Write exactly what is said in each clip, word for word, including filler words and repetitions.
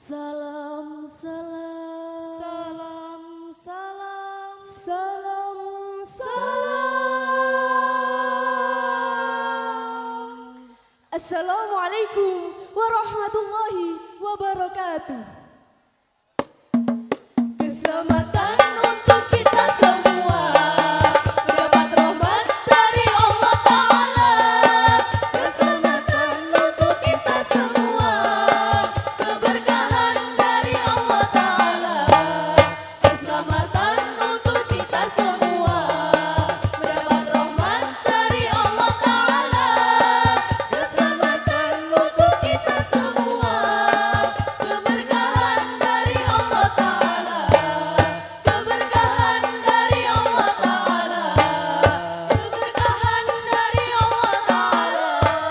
Salam, salam, Salam, salam, salam, salam. Assalamualaikum warahmatullahi wabarakatuh. Keselamatan untuk kita semua, mendapat rahmat dari Allah Ta'ala. Keselamatan untuk kita semua, keberkahan dari Allah Ta'ala. Keselamatan untuk kita semua, mendapat rahmat dari Allah Ta'ala. Keselamatan untuk kita semua, keberkahan dari Allah Ta'ala. Keberkahan dari Allah Ta'ala. Keberkahan dari Allah Ta'ala.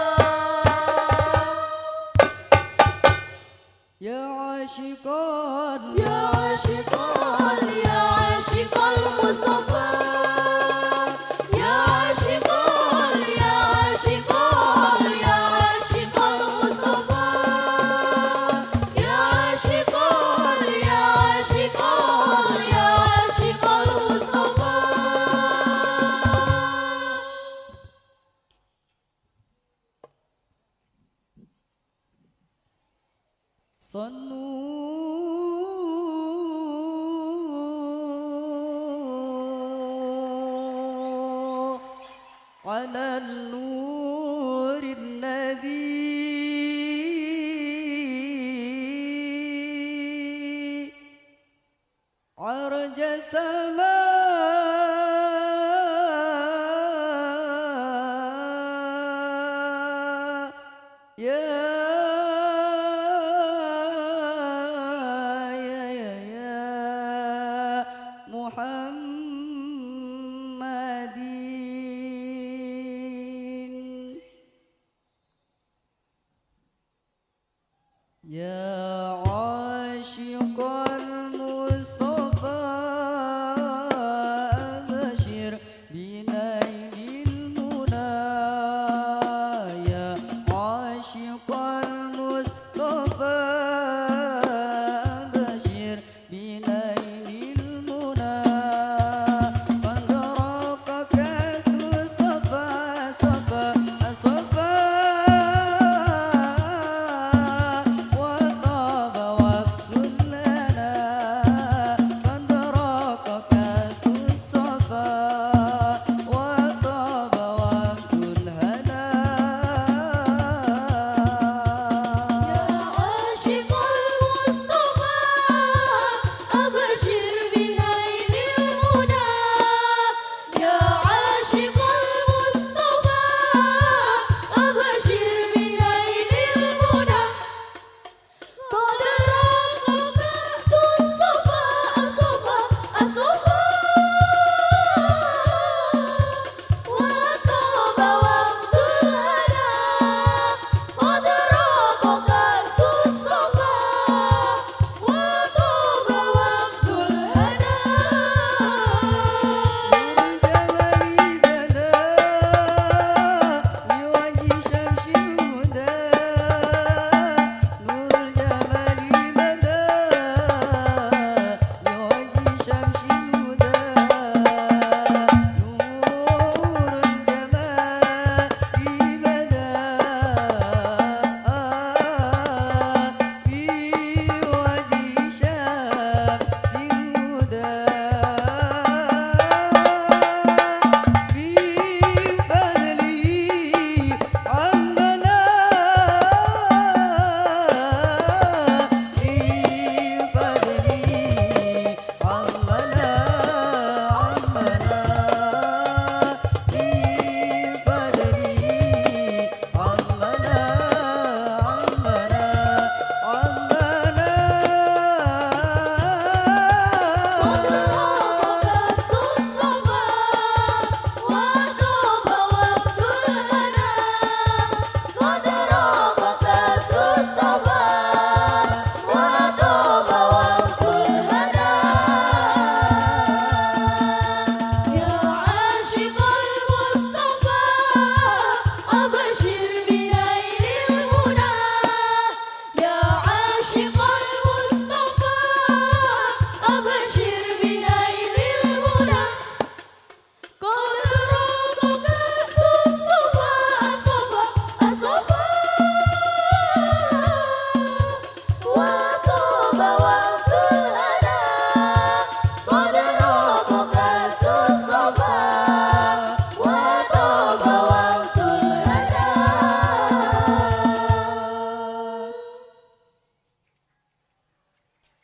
Ya ashiqan, Ya ashiqan, ya ashiqal Mustafa. Ya ashiqan, ya ashiqan, ya ashiqal Mustafa. Ya ashiqan, ya ashiqan, ya ashiqal Mustafa. صلوا على النور الذي عرج السماء يا يا يا يا محمدين يا عاشق المصطفى أبشر بنيل المنى يا عاشق المصطفى أبشر بنيل المنى قد راق كأس الصفا صفا صفا وطاب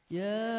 يا